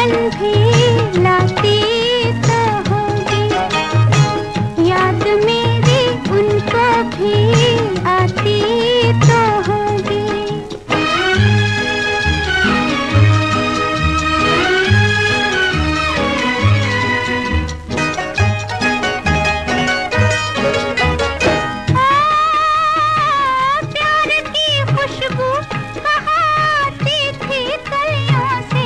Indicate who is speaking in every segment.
Speaker 1: धड़कन भी लाती तो होगी, याद मेरी उनको भी आती तो होगी। प्यार की खुशबू बहाती थी कलियों से,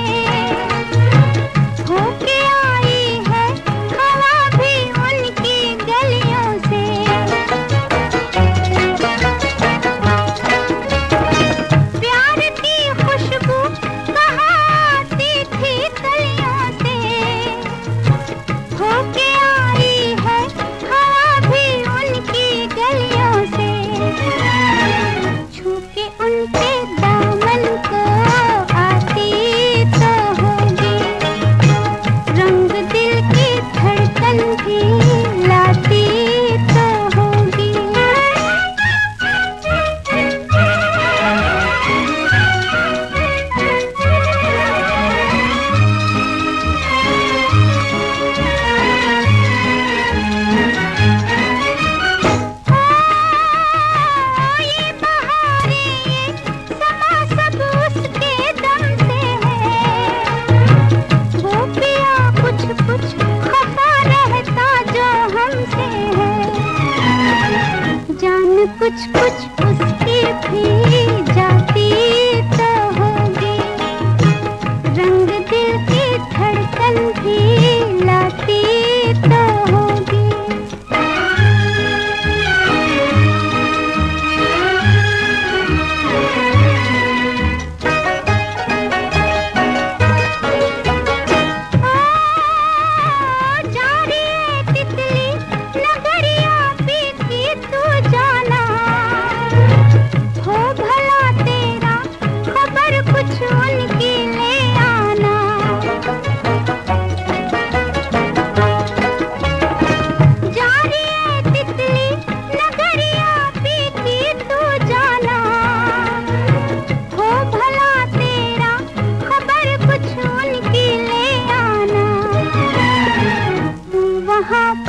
Speaker 1: होके आई है हवा भी उनकी गलियों से। प्यार की खुशबू बहाती थी कलियों से, होके आई है हवा भी उनकी गलियों से। छू के उनके दामन को आती तो होगी, रंग दिल की धड़कन भी लाती तो होगी। ये बहारें ये समा सब उसके दम से है, वो पिया कुछ कुछ खफा रहता जो हमसे है। जान कुछ कुछ उसकी भी जाती तो होगी, रंग दिल की धड़कन भी लाती तो होगी। जा रही है तितली नगरिया पीती तू जाना, हो भला तेरा खबर कुछ उनकी ले आना। जा रही है तितली नगरिया पीती तू जाना, हो भला तेरा खबर कुछ उनकी ले आना। तू वहाँ